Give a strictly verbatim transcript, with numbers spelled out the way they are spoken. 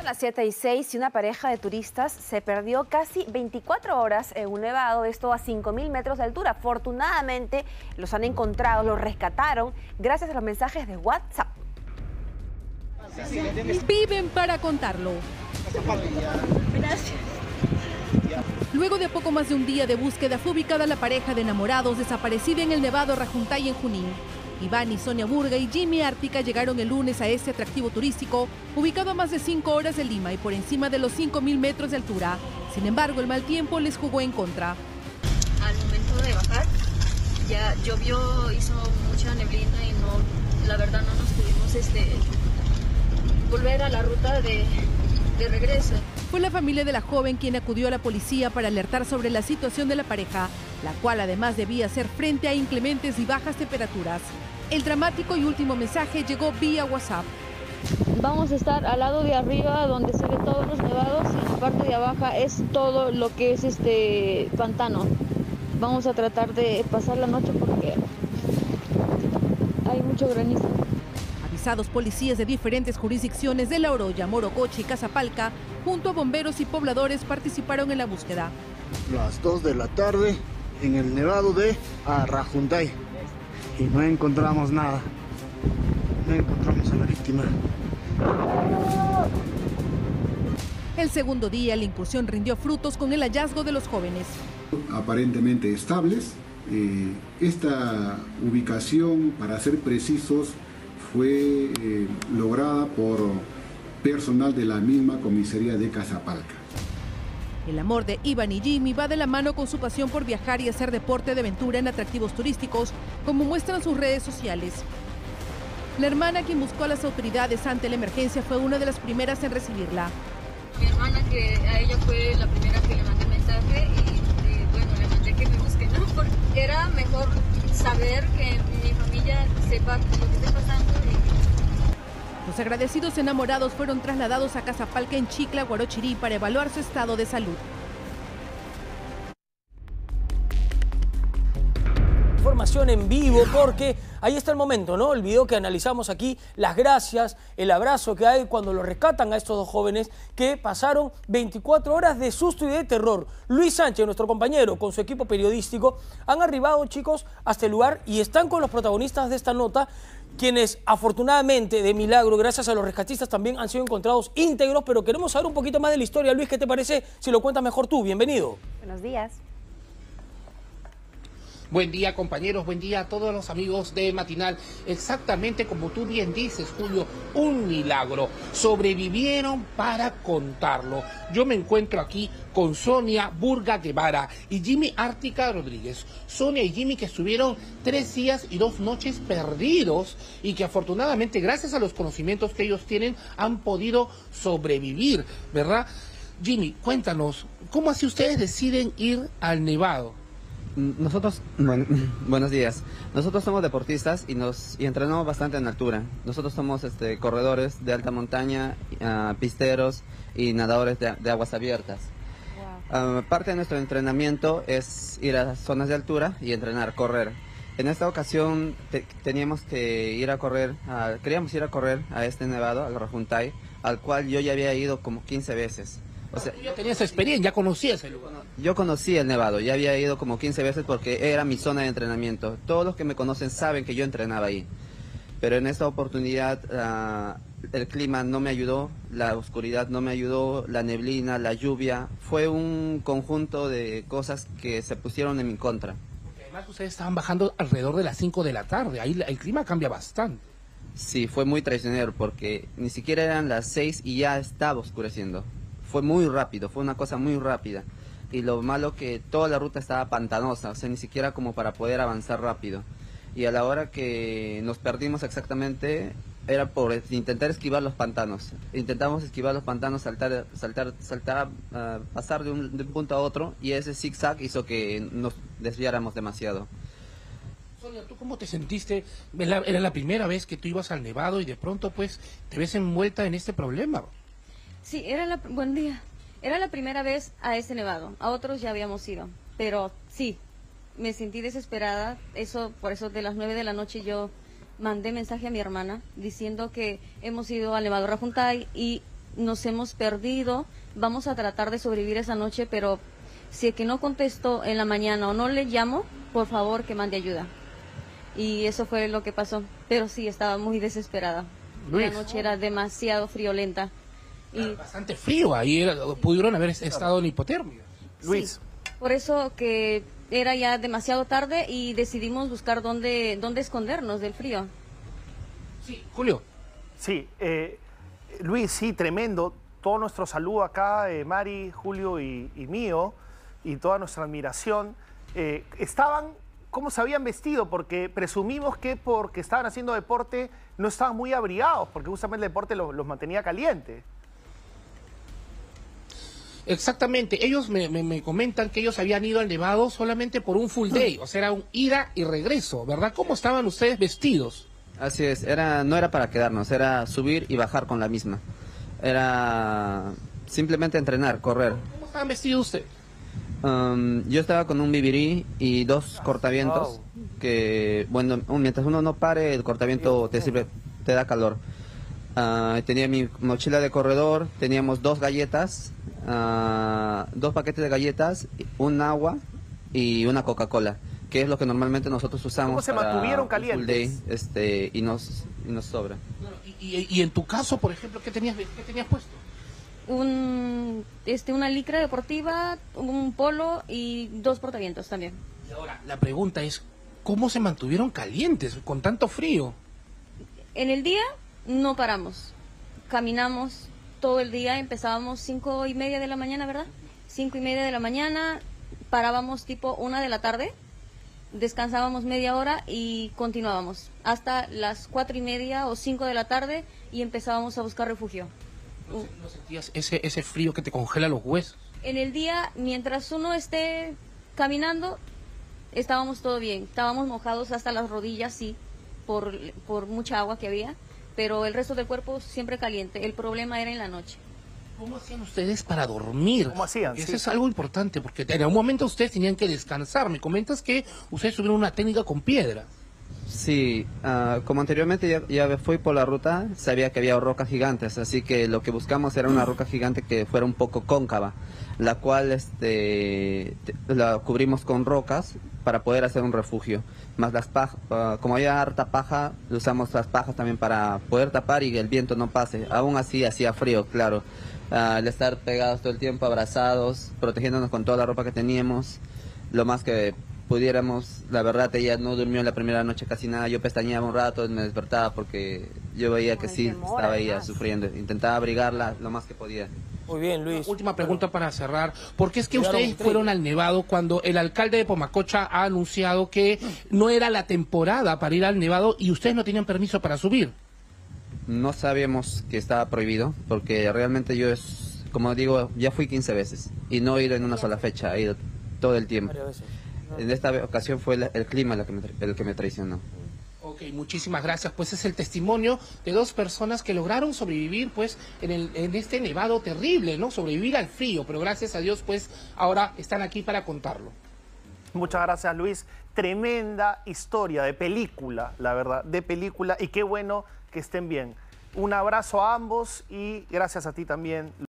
Las siete y seis y una pareja de turistas se perdió casi veinticuatro horas en un nevado, esto a cinco mil metros de altura. Afortunadamente los han encontrado, los rescataron gracias a los mensajes de WhatsApp. Viven para contarlo. Gracias. Luego de poco más de un día de búsqueda fue ubicada la pareja de enamorados desaparecida en el Nevado Rajuntay en Junín. Iván y Sonia Burga y Jimmy Ártica llegaron el lunes a este atractivo turístico, ubicado a más de cinco horas de Lima y por encima de los cinco mil metros de altura. Sin embargo, el mal tiempo les jugó en contra. Al momento de bajar, ya llovió, hizo mucha neblina y no, la verdad no nos pudimos este, volver a la ruta de, de regreso. Fue la familia de la joven quien acudió a la policía para alertar sobre la situación de la pareja, la cual además debía hacer frente a inclementes y bajas temperaturas. El dramático y último mensaje llegó vía WhatsApp. Vamos a estar al lado de arriba donde se ve todos los nevados y la parte de abajo es todo lo que es este pantano. Vamos a tratar de pasar la noche porque hay mucho granizo. Avisados policías de diferentes jurisdicciones de La Oroya, Morococha y Casapalca, junto a bomberos y pobladores participaron en la búsqueda. Las dos de la tarde en el nevado de Rajuntay y no encontramos nada, no encontramos a la víctima. El segundo día la incursión rindió frutos con el hallazgo de los jóvenes. Aparentemente estables. Eh, esta ubicación, para ser precisos, fue eh, lograda por personal de la misma comisaría de Casapalca. El amor de Iván y Jimmy va de la mano con su pasión por viajar y hacer deporte de aventura en atractivos turísticos, como muestran sus redes sociales. La hermana, quien buscó a las autoridades ante la emergencia, fue una de las primeras en recibirla. Mi hermana, que a ella fue la primera que le mandé mensaje y, y bueno, le mandé que me busque, ¿no? Porque era mejor saber que mi familia sepa lo que está pasando. Y... Los agradecidos enamorados fueron trasladados a Casapalca en Chicla, Guarochirí, para evaluar su estado de salud. Información en vivo, porque ahí está el momento, ¿no? El video que analizamos aquí, las gracias, el abrazo que hay cuando lo rescatan a estos dos jóvenes que pasaron veinticuatro horas de susto y de terror. Luis Sánchez, nuestro compañero, con su equipo periodístico, han arribado, chicos, hasta el lugar y están con los protagonistas de esta nota, quienes afortunadamente, de milagro, gracias a los rescatistas, también han sido encontrados íntegros, pero queremos saber un poquito más de la historia. Luis, ¿qué te parece si lo cuentas mejor tú? Bienvenido. Buenos días. Buen día, compañeros, buen día a todos los amigos de Matinal. Exactamente como tú bien dices, Julio, un milagro. Sobrevivieron para contarlo. Yo me encuentro aquí con Sonia Burga Guevara y Jimmy Ártica Rodríguez. Sonia y Jimmy, que estuvieron tres días y dos noches perdidos y que afortunadamente, gracias a los conocimientos que ellos tienen, han podido sobrevivir, ¿verdad? Jimmy, cuéntanos, ¿cómo así ustedes deciden ir al Nevado? Nosotros, bueno, buenos días. Nosotros somos deportistas y nos y entrenamos bastante en altura. Nosotros somos este, corredores de alta montaña, uh, pisteros y nadadores de, de aguas abiertas. Wow. Uh, parte de nuestro entrenamiento es ir a zonas de altura y entrenar, correr. En esta ocasión te, teníamos que ir a correr, uh, queríamos ir a correr a este nevado, al Rajuntay, al cual yo ya había ido como quince veces. O sea, ya tenías experiencia, ya conocías el lugar. Yo conocí el Nevado, ya había ido como quince veces porque era mi zona de entrenamiento. Todos los que me conocen saben que yo entrenaba ahí. Pero en esta oportunidad uh, el clima no me ayudó, la oscuridad no me ayudó, la neblina, la lluvia. Fue un conjunto de cosas que se pusieron en mi contra. Porque además ustedes estaban bajando alrededor de las cinco de la tarde, ahí el clima cambia bastante. Sí, fue muy traicionero porque ni siquiera eran las seis y ya estaba oscureciendo. Fue muy rápido, fue una cosa muy rápida. Y lo malo que toda la ruta estaba pantanosa, o sea, ni siquiera como para poder avanzar rápido. Y a la hora que nos perdimos exactamente, era por intentar esquivar los pantanos. Intentamos esquivar los pantanos, saltar, saltar, saltar, uh, pasar de un, de un punto a otro, y ese zigzag hizo que nos desviáramos demasiado. Sonia, ¿tú cómo te sentiste? Era la primera vez que tú ibas al Nevado y de pronto pues te ves envuelta en este problema. Sí, era la, buen día. Era la primera vez a este nevado. A otros ya habíamos ido. Pero sí, me sentí desesperada. Eso, por eso de las nueve de la noche yo mandé mensaje a mi hermana diciendo que hemos ido al Nevado Rajuntay y nos hemos perdido, vamos a tratar de sobrevivir esa noche, pero si es que no contesto en la mañana o no le llamo, por favor que mande ayuda. Y eso fue lo que pasó, pero sí, estaba muy desesperada. Luis. La noche era demasiado friolenta. Y Bastante frío, ahí era- pudieron haber estado en hipotermia. Luis. sí, por eso que era ya demasiado tarde y decidimos buscar dónde, dónde escondernos del frío. Sí, Julio. Sí, eh, Luis, sí, tremendo. Todo nuestro saludo acá, eh, Mari, Julio y, y mío, y toda nuestra admiración. Eh, estaban, ¿cómo se habían vestido? Porque presumimos que porque estaban haciendo deporte no estaban muy abrigados, porque justamente el deporte los, los mantenía calientes. Exactamente, ellos me, me, me comentan que ellos habían ido al Nevado solamente por un full day, o sea, era un ida y regreso, ¿verdad? ¿Cómo estaban ustedes vestidos? Así es, era, no era para quedarnos, era subir y bajar con la misma. Era simplemente entrenar, correr. ¿Cómo estaban vestidos ustedes? Um, yo estaba con un bibirí y dos cortavientos, que, bueno, un- mientras uno no pare, el cortaviento te sirve, te da calor. Ah, tenía mi mochila de corredor, teníamos dos galletas, ah, dos paquetes de galletas, un agua y una Coca-Cola, que es lo que normalmente nosotros usamos. ¿Cómo se para mantuvieron un full calientes? day, este, y nos, y nos sobra. Y, y, y en tu caso, por ejemplo, ¿qué tenías, qué tenías puesto? Un, este, una licra deportiva, un polo y dos portavientos también. Y ahora, la pregunta es, ¿cómo se mantuvieron calientes con tanto frío? En el día no paramos, caminamos todo el día, empezábamos cinco y media de la mañana, ¿verdad? Cinco y media de la mañana, parábamos tipo una de la tarde, descansábamos media hora y continuábamos hasta las cuatro y media o cinco de la tarde y empezábamos a buscar refugio. ¿No, no sentías ese, ese frío que te congela los huesos? En el día, mientras uno esté caminando, estábamos todo bien. Estábamos mojados hasta las rodillas, sí, por, por mucha agua que había, pero el resto del cuerpo siempre caliente. El problema era en la noche. ¿Cómo hacían ustedes para dormir? ¿Cómo hacían? Eso Sí. es algo importante, porque en algún momento ustedes tenían que descansar. Me comentas que ustedes tuvieron una técnica con piedra. Sí, ah, como anteriormente ya, ya fui por la ruta, sabía que había rocas gigantes, así que lo que buscamos era una roca gigante que fuera un poco cóncava, la cual este, te- la cubrimos con rocas para poder hacer un refugio. Más las pajas, ah, como había harta paja, usamos las pajas también para poder tapar y que el viento no pase. Aún así hacía frío, claro. Ah, al estar pegados todo el tiempo, abrazados, protegiéndonos con toda la ropa que teníamos, lo más que pudiéramos. La verdad, ella no durmió la primera noche casi nada. Yo pestañeaba un rato, me despertaba porque yo veía que Ay, sí, demora, estaba ella además. sufriendo. Intentaba abrigarla lo más que podía. Muy bien, Luis. Última pregunta para cerrar. ¿Por qué es que Llegaron ustedes tres. fueron al Nevado cuando el alcalde de Pomacocha ha anunciado que no era la temporada para ir al Nevado y ustedes no tenían permiso para subir? No sabíamos que estaba prohibido porque realmente yo, es, como digo, ya fui quince veces y no he ido en una sola fecha, he ido todo el tiempo. Varias veces. En esta ocasión fue el, el clima lo que me tra- el que me traicionó. Ok, muchísimas gracias. Pues es el testimonio de dos personas que lograron sobrevivir pues en, el, en este nevado terrible, ¿no? Sobrevivir al frío, pero gracias a Dios pues ahora están aquí para contarlo. Muchas gracias, Luis. Tremenda historia de película, la verdad, de película. Y qué bueno que estén bien. Un abrazo a ambos y gracias a ti también.